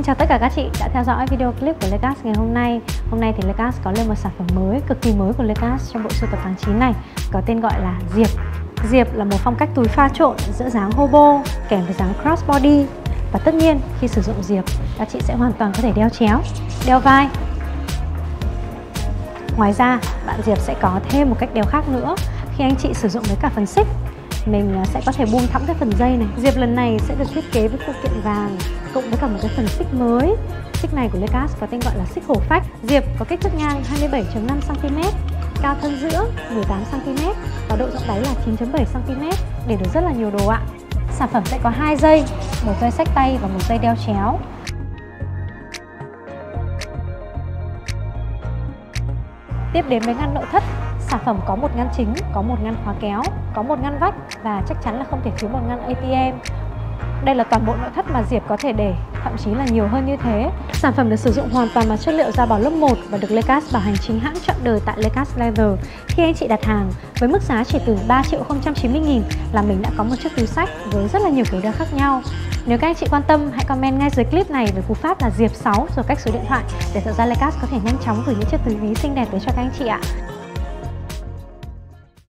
chào tất cả các chị đã theo dõi video clip của Lecast ngày hôm nay. Hôm nay thì Lecast có lên một sản phẩm mới, cực kỳ mới của Lecast trong bộ sưu tập tháng 9 này, có tên gọi là Diệp. Diệp là một phong cách túi pha trộn giữa dáng hobo kèm với dáng crossbody. Và tất nhiên khi sử dụng Diệp, các chị sẽ hoàn toàn có thể đeo chéo, đeo vai. Ngoài ra, bạn Diệp sẽ có thêm một cách đeo khác nữa. Khi anh chị sử dụng với cả phần xích, mình sẽ có thể buông thõng cái phần dây này. Diệp lần này sẽ được thiết kế với phụ kiện vàng cộng với cả một cái phần xích mới. Xích này của Lecast có tên gọi là xích hổ phách. Diệp có kích thước ngang 27,5 cm, cao thân giữa 18 cm và độ rộng đáy là 9,7 cm để được rất là nhiều đồ ạ. Sản phẩm sẽ có 2 dây, một dây xách tay và một dây đeo chéo. Tiếp đến với ngăn nội thất, sản phẩm có một ngăn chính, có một ngăn khóa kéo, có một ngăn vách và chắc chắn là không thể thiếu một ngăn ATM. Đây là toàn bộ nội thất mà Diệp có thể để, thậm chí là nhiều hơn như thế. Sản phẩm được sử dụng hoàn toàn bằng chất liệu da bò lớp 1 và được Lecast bảo hành chính hãng trọn đời tại Lecast Leather. Khi anh chị đặt hàng với mức giá chỉ từ 3.090.000 là mình đã có một chiếc túi xách với rất là nhiều kiểu đeo khác nhau. Nếu các anh chị quan tâm, hãy comment ngay dưới clip này với cú pháp là Diệp 6 rồi cách số điện thoại để tạo ra Lecast có thể nhanh chóng gửi những chiếc túi ví xinh đẹp tới cho các anh chị ạ.